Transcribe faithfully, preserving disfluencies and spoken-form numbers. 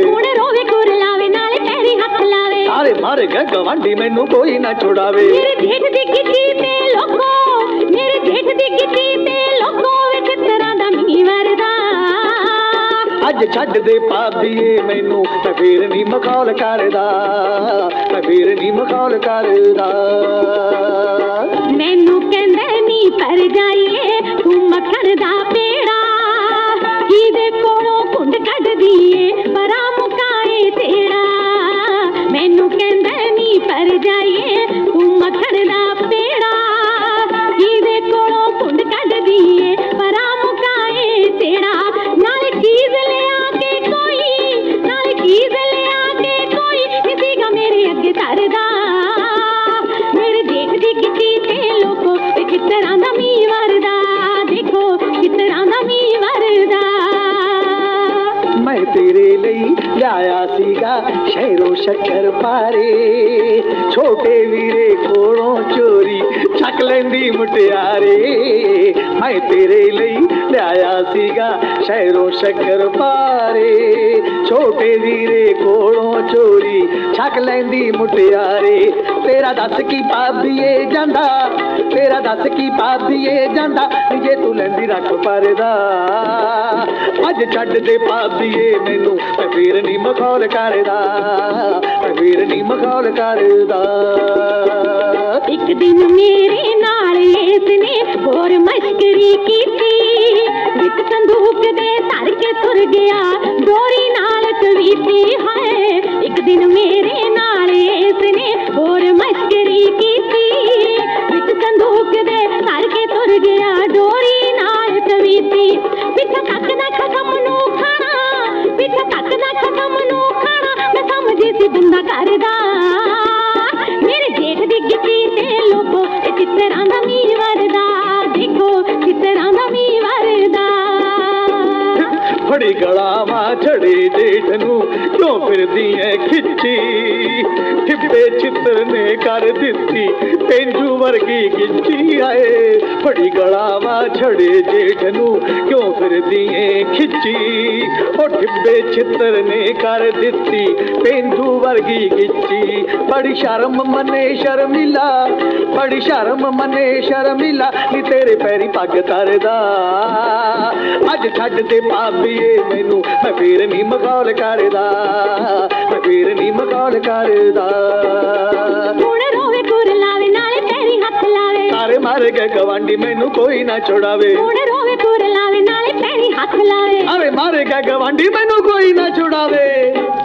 ਹੁਣ ਰੋਵੇ ਕੁਰ ਲਾਵੇ ਨਾਲੇ ਪੈਰੀ ਹੱਥ ਲਾਵੇ ਸਾਰੇ ਮਾਰੇ ਗੇ ਗਵਾਂਢੀ ਮੈਨੂੰ ਕੋਈ ਨਾ ਛੁਡਾਵੇ ਮੇਰੇ ਜੇਠ ਦੀ ਗਿੱਟੀ ਤੇ ਲੋਕੋ ਮੇਰੇ ਜੇਠ ਦੀ ਗਿੱਟੀ ਤੇ ਲੋਕੋ ਵਿੱਚ ਤਰ੍ਹਾਂ ਦਾ ਮੀਂਹ ਵਰਦਾ ਅੱਜ ਛੱਡ ਦੇ ਪਾਬੀਏ ਮੈਨੂੰ ਮੈਂ ਫੇਰ ਨਹੀਂ ਮਖੌਲ ਕਰਦਾ ਮੈਂ ਫੇਰ ਨਹੀਂ ਮਖੌਲ ਕਰਦਾ ਮੈਨੂੰ ਕਹਿੰਦੇ ਨੀ ਪਰ ਜਾਈਏ ਤੂੰ ਮੱਖਣ ਦਾ ਪੇੜਾ ਕਿਹਦੇ ਕੋਲੋਂ ਕੁੰਡ ਕੱਢਦੀ ਏ ਪਰਾ ਮੁਕਾਏ ਤੇਰਾ ਮੈਨੂੰ ਕਹਿੰਦੇ ਨੀ ਪਰ ਜਾਈਏ ਤੂੰ ਮੱਖਣ ਦਾ ਪੇੜਾ ਕਿਹਦੇ ਕੋਲੋਂ ਕੁੰਡ ਕੱਢਦੀ ਏ ਪਰਾ ਮੁਕਾਏ ਤੇਰਾ ਨਾਲੇ ਚੀਜ਼ ਲਿਆ ਕੇ ਕੋਈ ਨਾਲੇ ਚੀਜ਼ ਲਿਆ ਕੇ ਕੋਈ ਸੀਗਾ ਮੇਰੇ ਅੱਗੇ ਧਰਦਾ ਮੇਰੇ ਜੇਠ ਦੀ ਗਿੱਟੀ ਤੇ ਲੋਕੋ ਤੇ ਕਿਸ ਤਰ੍ਹਾਂ ਦਾ ਮੀਂਹ ਵਰਦਾ ਦੇਖੋ ਕਿਸ ਤਰ੍ਹਾਂ ਦਾ ਮੀਂਹ ਵਰਦਾ ਮੈਂ ਤੇਰੇ ਲਈ ਲਿਆਇਆ ਸੀਗਾ ਸ਼ਹਿਰੋਂ ਸ਼ੱਕਰ ਪਾਰੇ ਛੋਟੇ ਵੀਰੇ ਕੋਲੋਂ ਚੋਰੀ ਚੱਕ ਲੈਂਦੀ ਮੁਟਿਆਰੇ ਮੈਂ ਤੇਰੇ ਲਈ ਲਿਆਇਆ ਸੀਗਾ ਸ਼ਹਿਰੋਂ ਸ਼ੱਕਰ ਪਾਰੇ ਛੋਟੇ ਵੀਰੇ ਕੋਲੋਂ ਚੋਰੀ ਚੱਕ ਲੈਂਦੀ ਮੁਟਿਆਰੇ ਤੇਰਾ ਦੱਸ ਕੀ ਪਾਬੀਏ ਜਾਂਦਾ ਤੇਰਾ ਦੱਸ ਕੀ ਪਾਬੀਏ ਜਾਂਦਾ ਜੇ ਤੂੰ ਲੈਂਦੀ ਰੱਖ ਪਰਦਾ ਅੱਜ ਛੱਡ ਦੇ ਪਾਬੀਏ ਮੈਨੂੰ ਮੈਂ ਫੇਰ ਨਹੀਂ ਮਖੌਲ ਕਰਦਾ ਮੈਂ ਫੇਰ ਨਹੀਂ ਮਖੌਲ ਕਰਦਾ ਇੱਕ ਦਿਨ ਮੇਰੇ ਨਾਲ ਇਸਨੇ ਹੋਰ ਮਸ਼ਕਰੀ ਕੀਤੀ ਇੱਕ ਸੰਦੂਕ ਦੇ ਧਰ ਕੇ ਤੁਰ ਗਿਆ ਡੋਰੀ ਨਾਲ ਕਵੀਤੀ ਹੈ ਇੱਕ ਦਿਨ ਮੇਰੇ ਨਾਲ ਇਸਨੇ ਹੋਰ ਮਸ਼ਕਰੀ ਕੀਤੀ ਇੱਕ ਸੰਦੂਕ ਦੇ ਧਰ ਕੇ ਤੁਰ ਗਿਆ ਡੋਰੀ ਨਾਲ ਕਵੀਤੀ ਪਿੱਛਾ ਤੱਕ ਨਾ ਖਸਮ ਨੂੰ ਖਾਣਾ ਪਿੱਛਾ ਤੱਕ ਨਾ ਖਸਮ ਨੂੰ ਖਾਣਾ ਮੈਂ ਸਮਝੀ ਸੀ ਬੰਦਾ ਕਰਦਾ ਮੇਰੇ ਜੇਠ ਦੀ ਗਿੱਟੀ ਤੇ ਲੋਕੋ ਇਹ ਕਿਸ ਤਰ੍ਹਾਂ ਦਾ ਮੀਂਹ ਵਰਦਾ ਦੇਖੋ ਕਿਸ ਤਰ੍ਹਾਂ ਦਾ ਮੀਂਹ ਵਰਦਾ ਫੜੀ ਗਲਾ ਮਾ ਛੜੇ ਜੇਠ ਨੂੰ ਕਿਉਂ ਫਿਰਦੀ ਐ ਖਿੱਚੀ ਠਿੱਬੇ ਚਿੱਤਰ ਨੇ ਕਰ ਦਿੱਤੀ ਤੈਨੂੰ ਵਰਗੀ ਗਿੱਚੀ ਆਏ ਫੜੀ ਗਲਾ ਮਾ ਛੜੇ ਜੇਠ ਨੂੰ ਕਿਉਂ ਫਿਰਦੀ ਐ ਖਿੱਚੀ ਉਹ ਠਿੱਬੇ ਚਿੱਤਰ ਨੇ ਕਰ ਦਿੱਤੀ ਤੈਨੂੰ ਵਰਗੀ ਗਿੱਚੀ ਬੜੀ ਸ਼ਰਮ ਮਨੇ ਸ਼ਰਮਿਲਾ ਬੜੀ ਸ਼ਰਮ ਮਨੇ ਸ਼ਰਮਿਲਾ ਨੀ ਤੇਰੇ ਪੈਰੀ ਪੱਗ ਤਰਦਾ ਅੱਜ ਛੱਡ ਦੇ ਪਾਬੀਏ ਮੈਨੂੰ ਮੈਂ ਫੇਰ ਨਹੀਂ ਮਖੌਲ ਕਰਦਾ ਮੈਂ ਫੇਰ ਨਹੀਂ ਮਖੌਲ ਕਰਦਾ ਹੁਣ ਰੋਵੇ ਕੁਰ ਲਾਵੇ ਨਾਲੇ ਪੈਰੀ ਹੱਥ ਲਾਵੇ ਸਾਰੇ ਮਾਰ ਗਏ ਗਵਾਂਢੀ ਮੈਨੂੰ ਕੋਈ ਨਾ ਛੁਡਾਵੇ ਹੁਣ ਰੋਵੇ ਕੁਰ ਲਾਵੇ ਨਾਲੇ ਪੈਰੀ ਹੱਥ ਲਾਵੇ ਆਵੇ ਮਾਰੇ ਗਏ ਗਵਾਂਢੀ ਮੈਨੂੰ ਕੋਈ ਨਾ ਛੁਡਾਵੇ